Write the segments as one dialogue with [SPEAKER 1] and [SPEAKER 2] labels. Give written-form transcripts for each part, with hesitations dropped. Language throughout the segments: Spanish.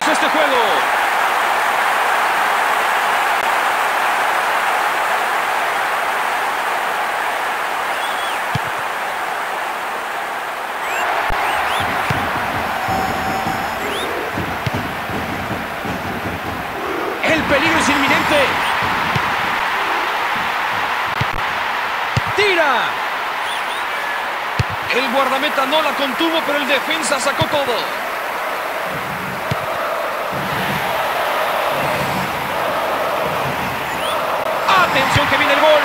[SPEAKER 1] este juego. El peligro es inminente. ¡Tira! El guardameta no la contuvo, pero el defensa sacó todo. ¡Atención que viene el gol!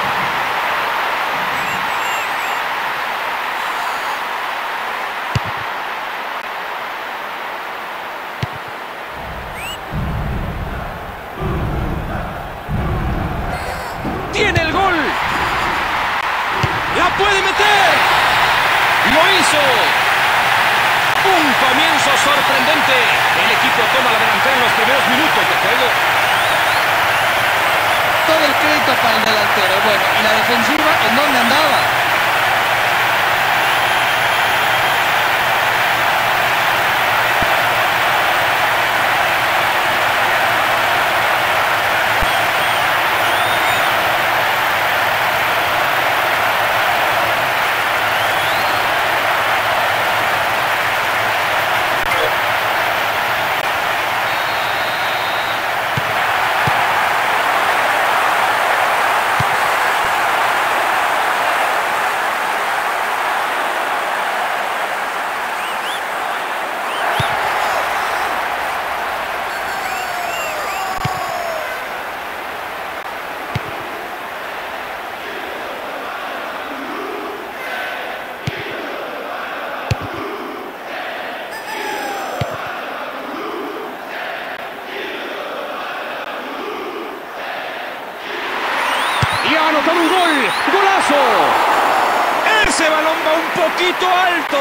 [SPEAKER 1] ¡Tiene el gol! ¡La puede meter! ¡Lo hizo! ¡Un comienzo sorprendente! El equipo toma la delantera en los primeros minutos de juego.
[SPEAKER 2] Todo el crédito para el delantero. Bueno, ¿y la defensiva en dónde andaba?
[SPEAKER 1] Y ha anotado un gol. ¡Golazo! Ese balón va un poquito alto.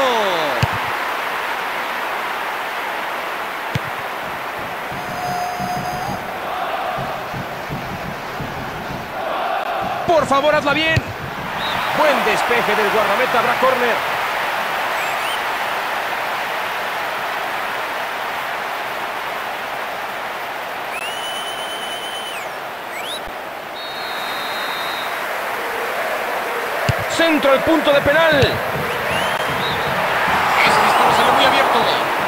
[SPEAKER 1] Por favor, hazla bien. Buen despeje del guardameta. Habrá córner. Centro al punto de penal. Ese disparo salió muy abierto.